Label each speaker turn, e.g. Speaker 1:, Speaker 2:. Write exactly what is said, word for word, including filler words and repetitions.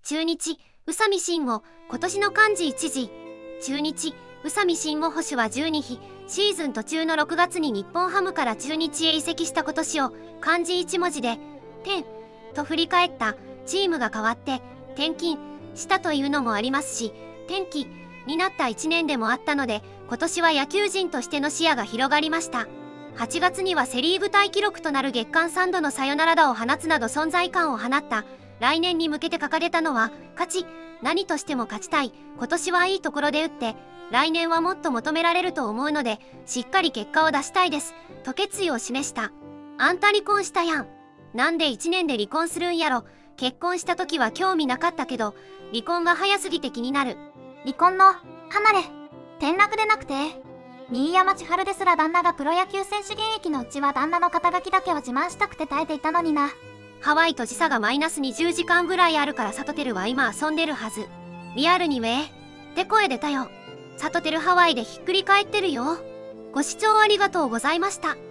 Speaker 1: 中日、宇佐美慎吾、今年の漢字一字。中日、宇佐美慎吾捕手はじゅうにひ、シーズン途中のろくがつに日本ハムから中日へ移籍した今年を漢字一文字で、転と振り返った。チームが変わって転勤したというのもありますし、転機になったいちねんでもあったので、今年は野球人としての視野が広がりました。はちがつにはセリーグタイ記録となる月間さんどのサヨナラ打を放つなど存在感を放った。来年に向けて掲げたのは勝ち、何としても勝ちたい。今年はいいところで打って来年はもっと求められると思うので、しっかり結果を出したいですと決意を示した。あんた離婚したやん。なんでいちねんで離婚するんやろ。結婚した時は興味なかったけど、離婚が早すぎて気になる。
Speaker 2: 離婚の離れ転落でなくて、新山千春ですら旦那がプロ野球選手現役のうちは旦那の肩書きだけを自慢したくて耐えていたのにな。
Speaker 1: ハワイと時差がマイナスにじゅうじかんぐらいあるからサトテルは今遊んでるはず。リアルにウェーって声出たよ。サトテルハワイでひっくり返ってるよ。ご視聴ありがとうございました。